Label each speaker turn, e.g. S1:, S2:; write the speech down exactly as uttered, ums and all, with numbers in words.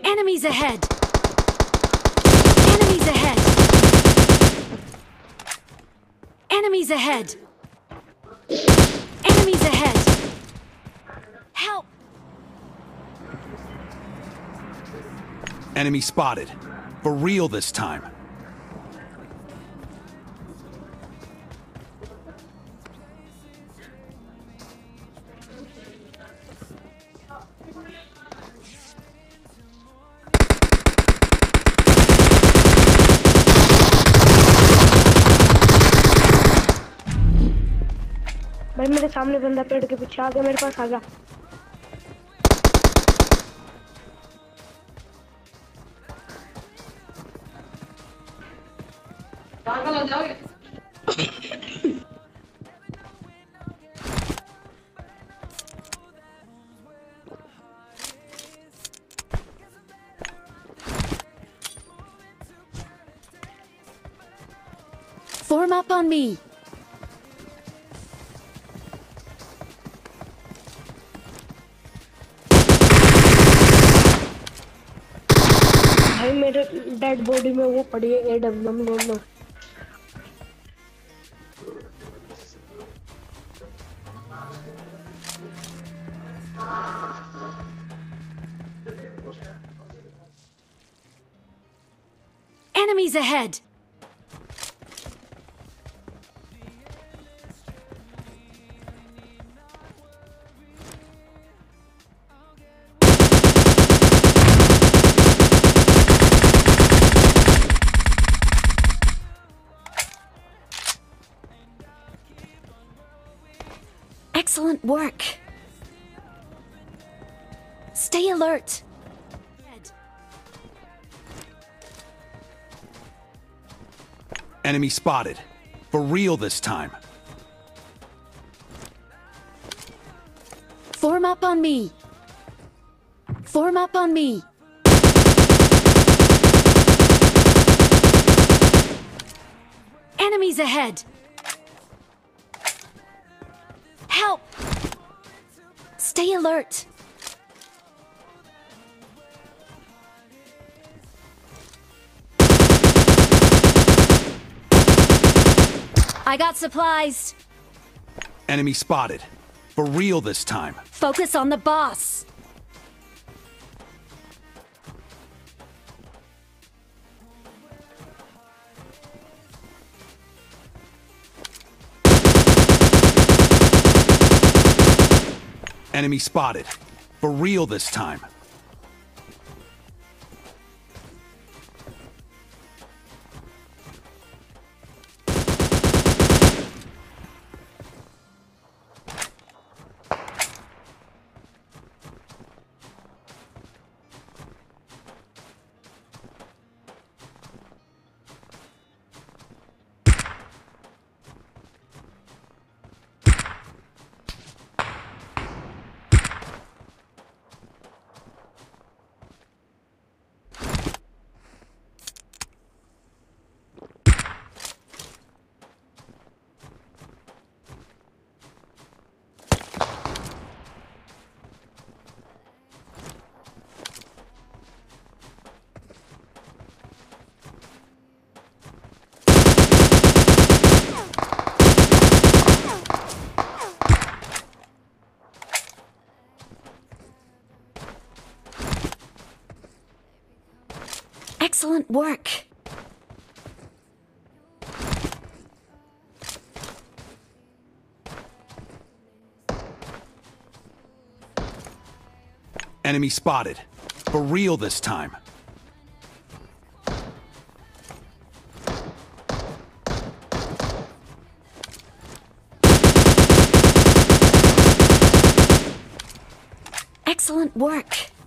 S1: Enemies ahead! Enemies ahead! Enemies ahead! Enemies ahead! Help!
S2: Enemy spotted. For real this time.
S3: भाई मेरे सामने बंदा पेड़ के पीछे आ गया, मेरे पास आ गया।
S1: Form up on me!
S3: भाई मेरे डेड बॉडी में वो पड़ी है ए डब्ल्यू एम लो लो।
S1: Enemies ahead! Excellent work. Stay alert.
S2: Enemy spotted. For real this time.
S1: Form up on me. Form up on me. Enemies ahead. Help! Stay alert. I got supplies.
S2: Enemy spotted. For real this time.
S1: Focus on the boss.
S2: Enemy spotted. For real this time.
S1: Excellent work.
S2: Enemy spotted. For real this time.
S1: Excellent work.